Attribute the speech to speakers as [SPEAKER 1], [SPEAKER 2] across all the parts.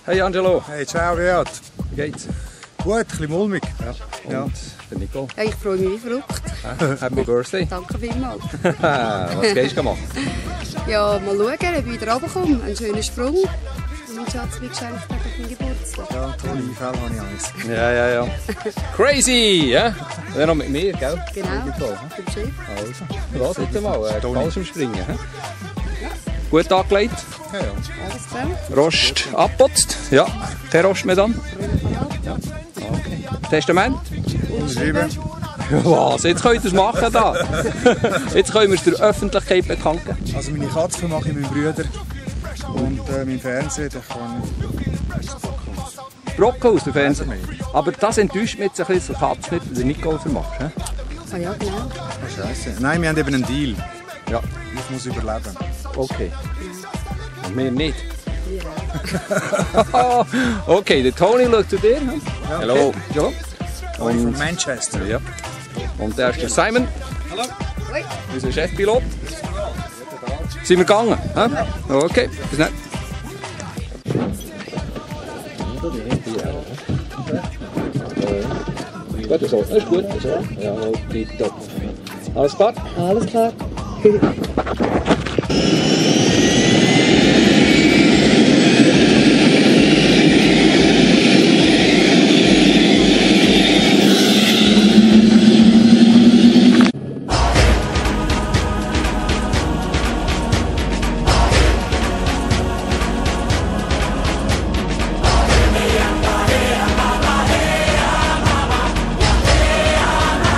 [SPEAKER 1] Hey Angelo.
[SPEAKER 2] Hey, ciao Beat.
[SPEAKER 1] Wie geht's?
[SPEAKER 2] Gut, ein bisschen mulmig.
[SPEAKER 1] Ja. Und der Nico.
[SPEAKER 3] Ja, ich freue mich wie verrückt.
[SPEAKER 1] Happy Birthday.
[SPEAKER 3] Danke vielmals.
[SPEAKER 1] Was gehst du machen?
[SPEAKER 3] Ja, mal schauen, ob ich wieder runterkomme. Einen schönen Sprung. Und mein Schatz mir geschenkt hat auf meinen Geburtstag.
[SPEAKER 2] Ja, toll, im Fall habe ich Angst.
[SPEAKER 1] Ja. Crazy, ja? Und dann noch mit mir, gell?
[SPEAKER 3] Genau, mit dem Chef.
[SPEAKER 1] Also, los jetzt mal, Fallschirmspringen. Gut angelegt,
[SPEAKER 2] Ja.
[SPEAKER 3] Alles klar.
[SPEAKER 1] Rost abputzt. Ja, kein Rost mehr dann. Ja. Okay. Testament?
[SPEAKER 2] Unterschrieben.
[SPEAKER 1] Was? Jetzt könnt ihr es machen da. Jetzt können wir es der Öffentlichkeit bekannt geben.
[SPEAKER 2] Also meine Katze mache ich meinen Brüder. Und mein Fernseher, den kann
[SPEAKER 1] Brocken aus dem Fernsehen. Aber das enttäuscht mich jetzt ein bisschen, so Katze nicht, den Nico vermachst. He?
[SPEAKER 3] Ah ja, genau.
[SPEAKER 2] ich... Scheiße. Nein, wir haben eben einen Deal.
[SPEAKER 1] Ja,
[SPEAKER 2] Ich muss überleben.
[SPEAKER 1] okay. Und wir nicht. Okay, der Tony schaut zu dir. He?
[SPEAKER 2] Ja,
[SPEAKER 1] Hallo. Ja.
[SPEAKER 2] Tony von Manchester.
[SPEAKER 1] Ja. Und der ist der Simon.
[SPEAKER 3] Hoi.
[SPEAKER 1] Unser Chefpilot. Sind wir gegangen? He? Okay, bis dann. Gut, so. Das ist gut. So. Ja, tipptopp. Alles klar?
[SPEAKER 3] Alles klar.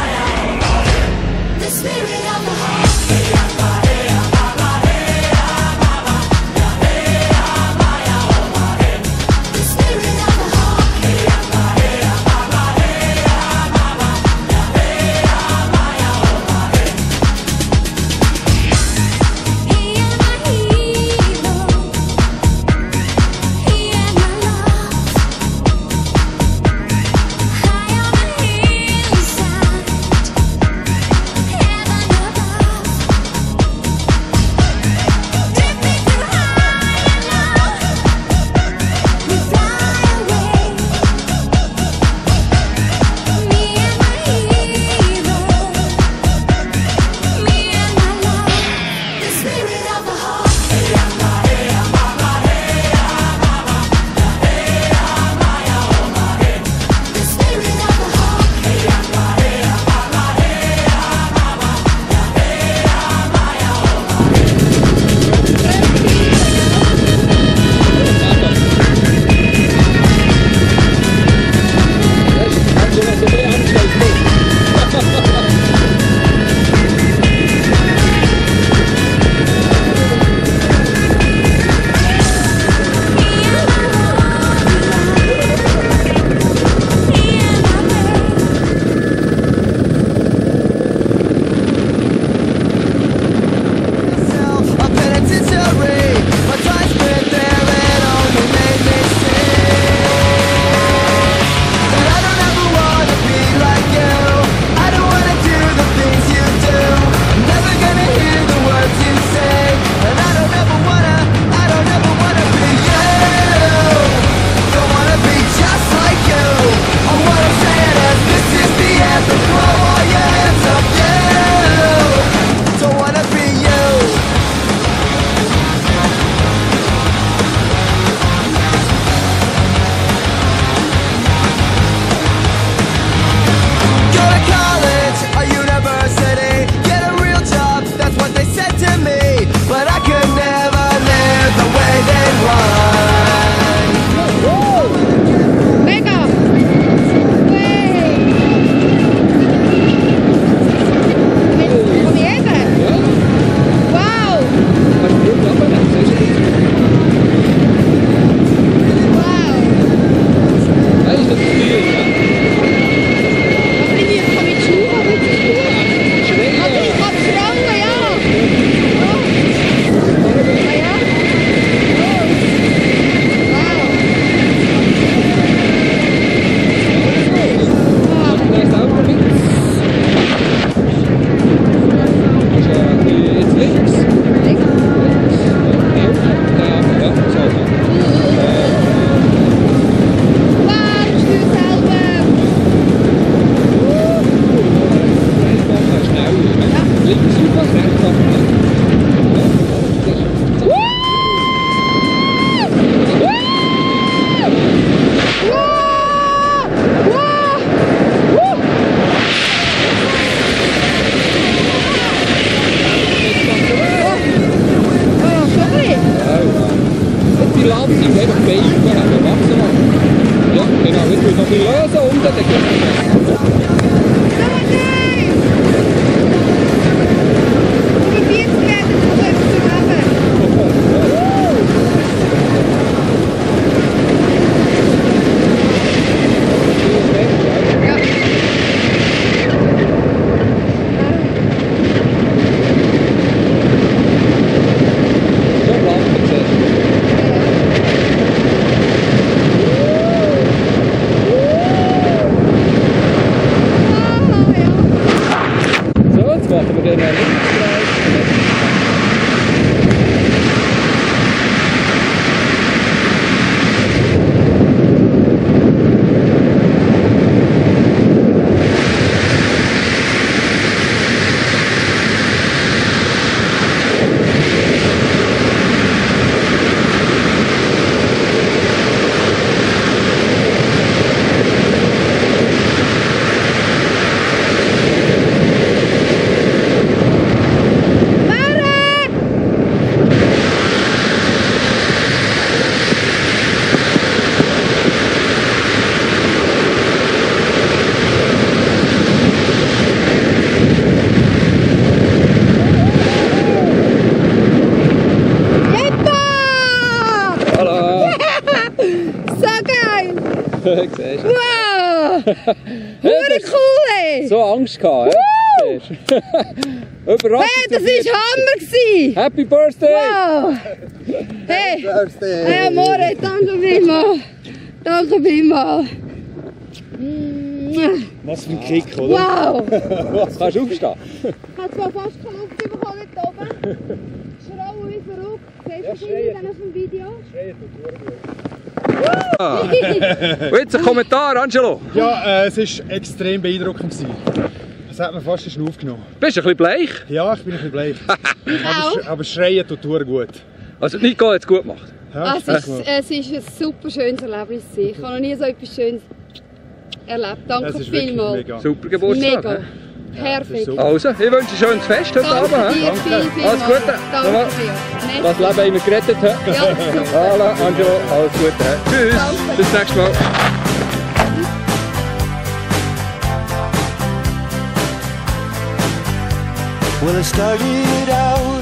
[SPEAKER 4] The spirit of the heart.
[SPEAKER 1] Platz, ich will einfach Beine haben, wachsen lassen. Ja, genau, jetzt muss ich noch ein bisschen lösen unten, dann geht es.
[SPEAKER 3] Wow! Hure cool, ey!
[SPEAKER 1] So Angst gehabt, hä? Überraschend.
[SPEAKER 3] Hey, das war Hammer gewesen!
[SPEAKER 1] Happy Birthday!
[SPEAKER 3] Wow! Hey! Hey, amore, danke vielmals! Danke vielmals!
[SPEAKER 2] Was für ein Kick, oder?
[SPEAKER 3] Wow!
[SPEAKER 1] Kannst du aufstehen?
[SPEAKER 3] Ich habe zwar fast keine Luft bekommen dort oben. Schrauen wie verrückt. Siehst du das dann auf dem Video?
[SPEAKER 1] Und jetzt ein Kommentar, Angelo.
[SPEAKER 2] Ja, es war extrem beeindruckend. Es hat mir fast den Schnuff genommen.
[SPEAKER 1] Bist du ein bisschen bleich?
[SPEAKER 2] Ja, ich bin ein bisschen bleich. aber Schreien tut gut.
[SPEAKER 1] Also Nico hat es gut gemacht.
[SPEAKER 2] Ja,
[SPEAKER 3] Es war ein super schönes Erlebnis. Ich habe noch nie so etwas Schönes erlebt. Danke
[SPEAKER 2] Das ist wirklich
[SPEAKER 3] vielmals.
[SPEAKER 2] mega.
[SPEAKER 1] Super Geburtstag.
[SPEAKER 3] Mega. Perfekt.
[SPEAKER 2] super.
[SPEAKER 1] Also, ich wünsche ein schönes Fest heute
[SPEAKER 3] Danke
[SPEAKER 1] Abend.
[SPEAKER 3] dir,
[SPEAKER 1] Hä?
[SPEAKER 3] viel
[SPEAKER 1] Alles Gute.
[SPEAKER 3] Danke
[SPEAKER 1] Nochmal.
[SPEAKER 3] dir.
[SPEAKER 1] Das Leben haben wir gerettet. Hä?
[SPEAKER 3] Ja, super.
[SPEAKER 1] Voilà, Angelo, alles Gute. Hä? Tschüss.
[SPEAKER 3] Danke.
[SPEAKER 1] Bis nächstes Mal.
[SPEAKER 4] Well, I started out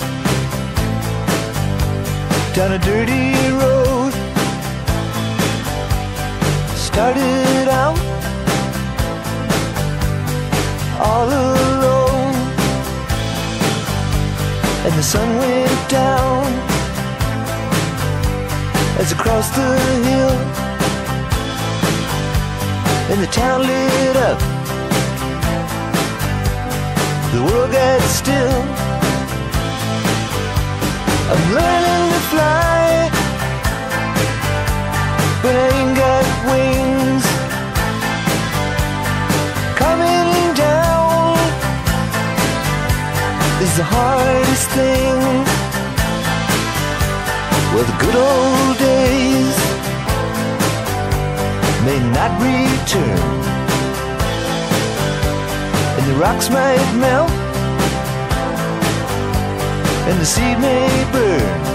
[SPEAKER 4] down a dirty road. Started out all alone, and the sun went down as I crossed the hill, and the town lit up. The world got still. I'm learning to fly, but I ain't got wings. Coming down is the hardest thing. Well, the good old days may not return, and the rocks might melt, and the seed may burn.